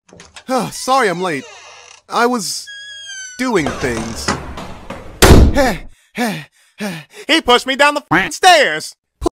Sorry I'm late. I was doing things. He pushed me down the stairs!